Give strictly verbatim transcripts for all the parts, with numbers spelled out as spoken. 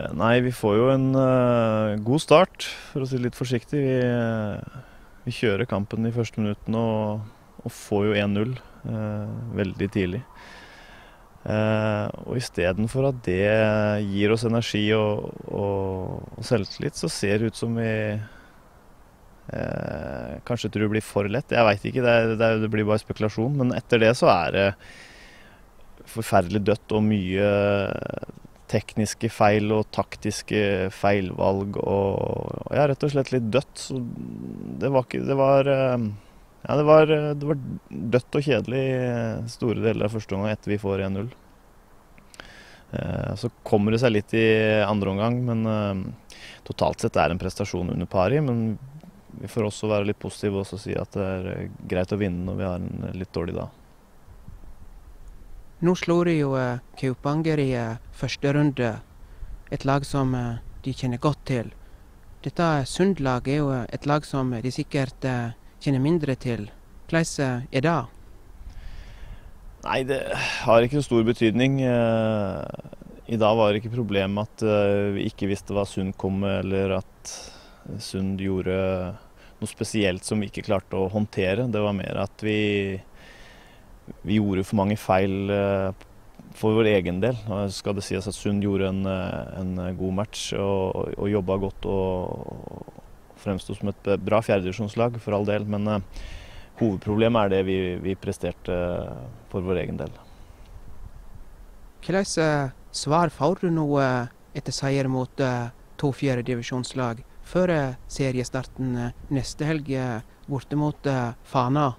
Nei, vi får jo en uh, god start, for å si det litt forsiktig. Vi, uh, vi kjører kampen de første minuttene og, og får jo en null uh, veldig tidlig. Uh, og i stedet for at det gir oss energi og, og, og selvtillit, så ser det ut som vi uh, kanskje tror det blir for lett. Jeg vet ikke, det, er, det, er, det blir bare spekulasjon. Men etter det så er det forferdelig dødt og mye tekniske feil og taktiske feilvalg og ja, rett og slett litt dødt. Så det var ikke, det var, ja, det var, det var dødt og kjedelig store deler av første omgang etter vi får en null. Så kommer det seg litt i andre omgang, men totalt sett er det en prestasjon under pari, men vi får også være litt positive og si at det er greit å vinne når vi har en litt dårlig dag. Nå slår de jo uh, Kaupanger i uh, første runde, et lag som uh, de kjenner godt til. Dette Sund-laget er jo uh, et lag som de sikkert uh, kjenner mindre til. Hvordan uh, er det? Nei, det har ikke så stor betydning. Uh, I dag var det ikke problem at uh, vi ikke visste hva Sund kom med, eller at Sund gjorde noe spesielt som vi ikke klarte å håndtere. Det var mer at vi Vi gjorde for mange feil for vår egen del. Skal det sies at Sund gjorde en, en god match og, og jobbet godt og fremstod som et bra fjerdedivisjonslag for all del. Men uh, hovedproblemet er det vi, vi presterte for vår egen del. Hvilke uh, svar får du nå uh, etter seier mot uh, to fjerdedivisjonslag før uh, seriestarten uh, neste helg uh, borte mot uh, Fana?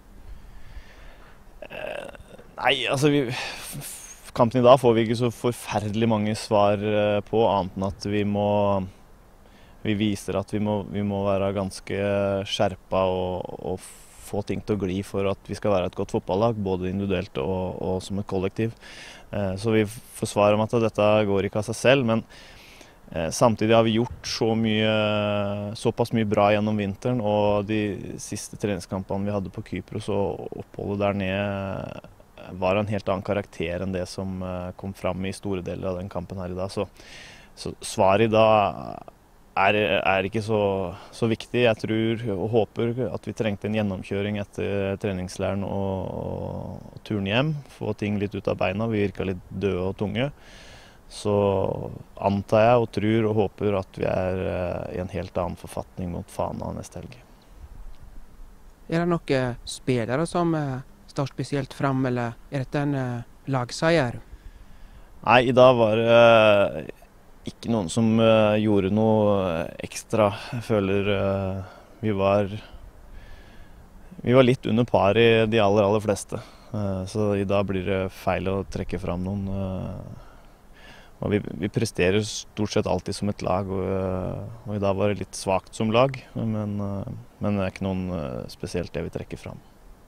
Nei, altså vi, kampen i dag får vi ikke så forferdelig mange svar på, annet enn at vi må vi viser at vi må, vi må være ganske skjerpa og, og få ting til å gli for at vi skal være et godt fotballag, både individuelt og, og som et kollektiv. Så vi får svar om at dette går ikke av seg selv, men samtidig har vi gjort så mye, såpass mye bra gjennom vinteren, og de siste treningskampene vi hadde på Kypros og oppholdet der nede var en helt annen karakter enn det som kom fram i store deler av den kampen her i dag. Så, så svaret i dag er, er ikke så, så viktig. Jeg tror og håper at vi trengte en gjennomkjøring etter treningslæren og, og, og turen hjem, få ting litt ut av beina, vi virket litt døde og tunge. Så antar jeg og tror og håper at vi er i en helt annen forfatning mot Fana neste helg. Er det noen spillere som står spesielt frem, eller er dette en uh, lagseier? Nei, i dag var det uh, ikke noen som uh, gjorde noe ekstra. Jeg føler uh, vi var vi var litt under par i de aller, aller fleste. Uh, så i dag blir det feil å trekke fram noen. Uh, og vi, vi presterer stort sett alltid som et lag, og, uh, og i dag var det litt svagt som lag, men, uh, men det er ikke noen uh, spesielt det vi trekker fram.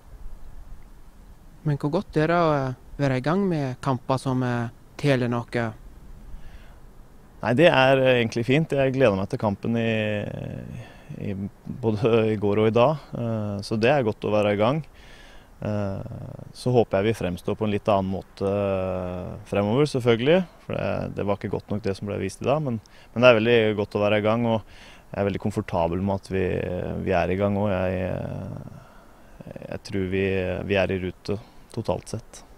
Men hvor godt er det å være i gang med kamper som teller noe? Nei, det er egentlig fint. Jeg gleder meg til kampen i, i, både i går og i dag. Så det er godt å være i gang. Så håper jeg vi fremstår på en litt annen måte fremover, selvfølgelig. For det, det var ikke godt nok det som ble vist i dag, men, men det er veldig godt å være i gang. Og jeg er veldig komfortabel med at vi, vi er i gang, og jeg, jeg tror vi, vi er i rute totalt sett.